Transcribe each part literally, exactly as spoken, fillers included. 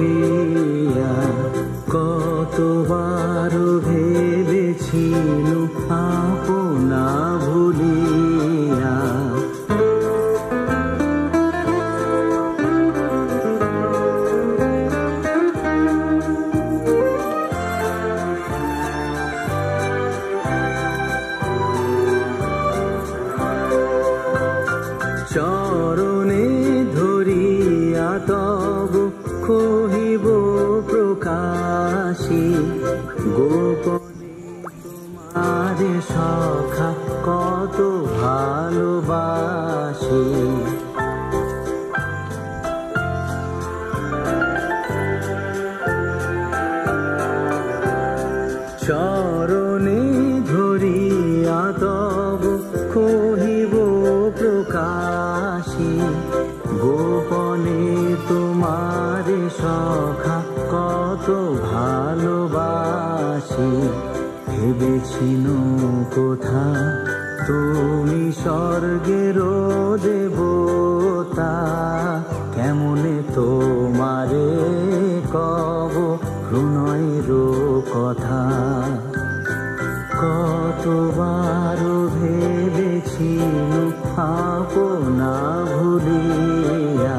ভুলিয়া কতবার ভেবেছিল আপনা ভুলিয়া। চরণে ধরিয়া তব কহিব প্রকাশী গোপনে তোমার সখা কত ভালোবাসি। চরণে ধরিয়া তব কহিব প্রকাশী গোপনে তোমার সখা কত ভালোবাসি। ভেবেছিল কোথা তুমি স্বর্গের দেবতা, কেমনে তোমারে কব প্রণয়ের কথা। কতবার ভেবেছিল আপনা ভুলিয়া।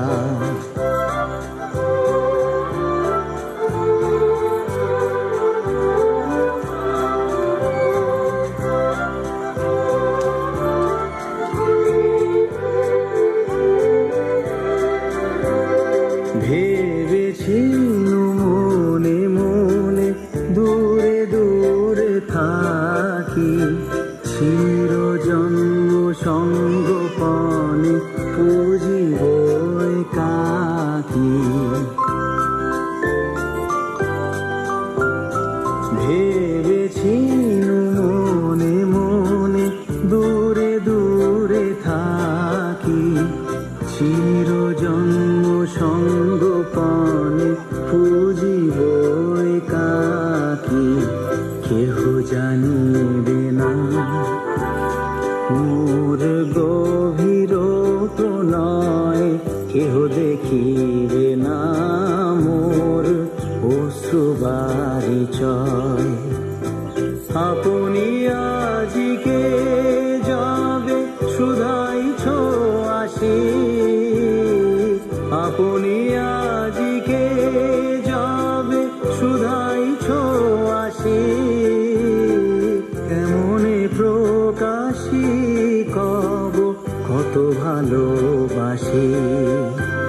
ভেবেছিল মনে মনে দূরে দূরে থাকি, চির জন্ম সঙ্গোপনে পুজিব একাকী। ভেবেছিল মনে মনে দূরে দূরে থাকি, চির জন্ম সঙ্গোপনে পুজিব একাকী। কেহ জানিবে না মোর গভীর প্রণয়, কেহ দেখিবে না মোর অশ্রুবারিচয়। আপনি আজিকে যাবে শুধাইছ আসি, আপনি আজিকে যাবে শুধাইছ আসি। কেমনে প্রকাশী কব কত ভালোবাসি।